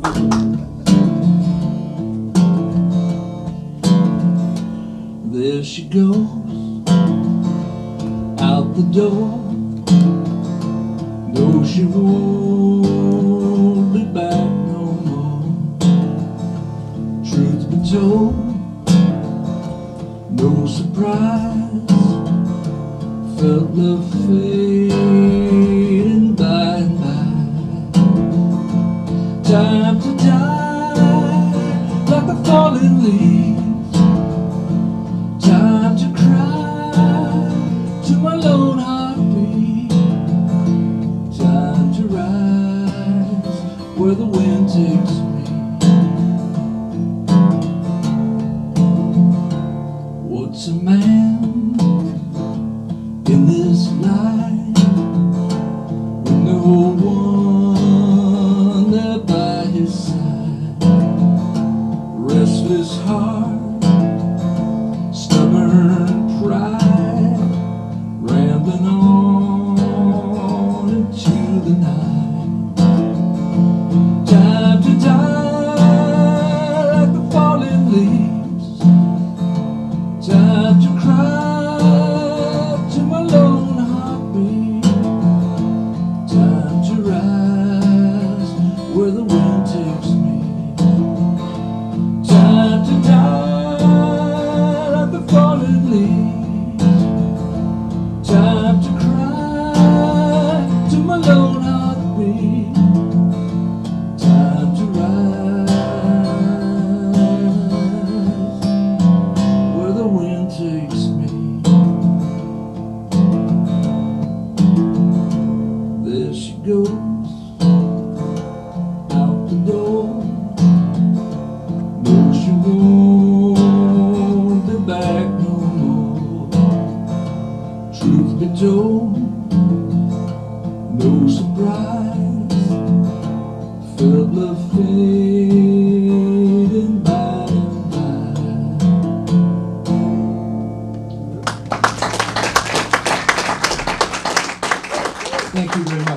There she goes, out the door. No, she won't be back no more. Truth be told, no surprise. Felt love fading by and by. Time to die like a falling leaf. Time to cry to my lone heartbeat. Time to rise where the wind takes me. What's a man in this life with no one there by his side? Restless heart, stubborn pride, rambling on into the night. Time to die like the falling leaves. Time to cry to my lone heartbeat. Time to rise where the wind takes me. Time to die like the fallen leaves. Time to cry to my lone heartbeat. Time to rise where the wind takes me. There she goes, out the door. No, she won't be back no more. Truth be told, no surprise. Felt love fading by and by. Thank you very much.